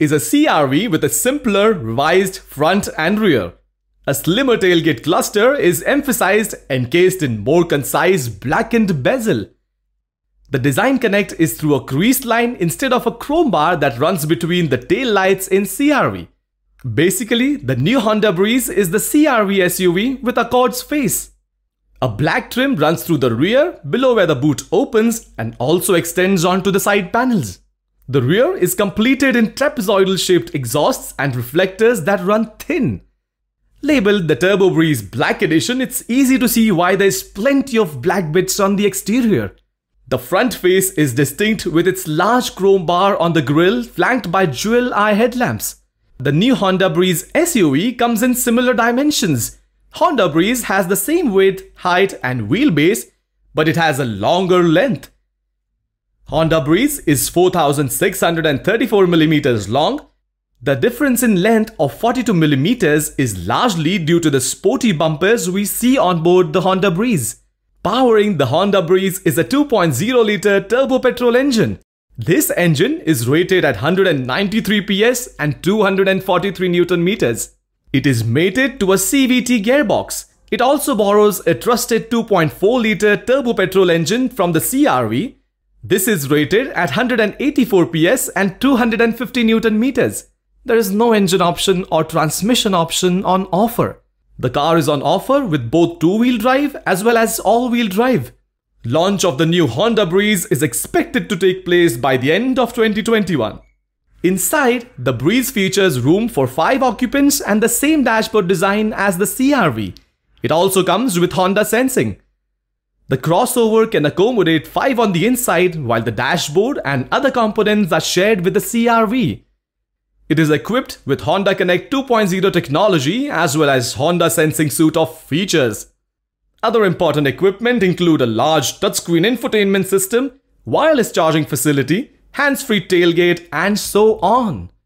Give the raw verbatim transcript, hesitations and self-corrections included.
is a C R V with a simpler, revised front and rear. A slimmer tailgate cluster is emphasized, encased in more concise blackened bezel. The design connect is through a creased line instead of a chrome bar that runs between the tail lights in C R V. Basically, the new Honda Breeze is the C R V S U V with Accord's face. A black trim runs through the rear, below where the boot opens, and also extends onto the side panels. The rear is completed in trapezoidal-shaped exhausts and reflectors that run thin. Labeled the Turbo Breeze Black Edition, it's easy to see why there's plenty of black bits on the exterior. The front face is distinct with its large chrome bar on the grille flanked by jewel eye headlamps. The new Honda Breeze S U V comes in similar dimensions. Honda Breeze has the same width, height and wheelbase, but it has a longer length. Honda Breeze is four thousand six hundred thirty-four millimeters long. The difference in length of forty-two millimeters is largely due to the sporty bumpers we see on board the Honda Breeze. Powering the Honda Breeze is a two point oh liter turbo petrol engine. This engine is rated at one hundred ninety-three P S and two hundred forty-three newton meters. It is mated to a C V T gearbox. It also borrows a trusted two point four liter turbo petrol engine from the C R V. This is rated at one hundred eighty-four P S and two hundred fifty newton meters. There is no engine option or transmission option on offer. The car is on offer with both two-wheel drive as well as all-wheel drive. Launch of the new Honda Breeze is expected to take place by the end of twenty twenty-one. Inside, the Breeze features room for five occupants and the same dashboard design as the C R V. It also comes with Honda Sensing. The crossover can accommodate five on the inside, while the dashboard and other components are shared with the C R V. It is equipped with Honda Connect two point oh technology as well as Honda Sensing suite of features. Other important equipment include a large touchscreen infotainment system, wireless charging facility, hands-free tailgate, and so on.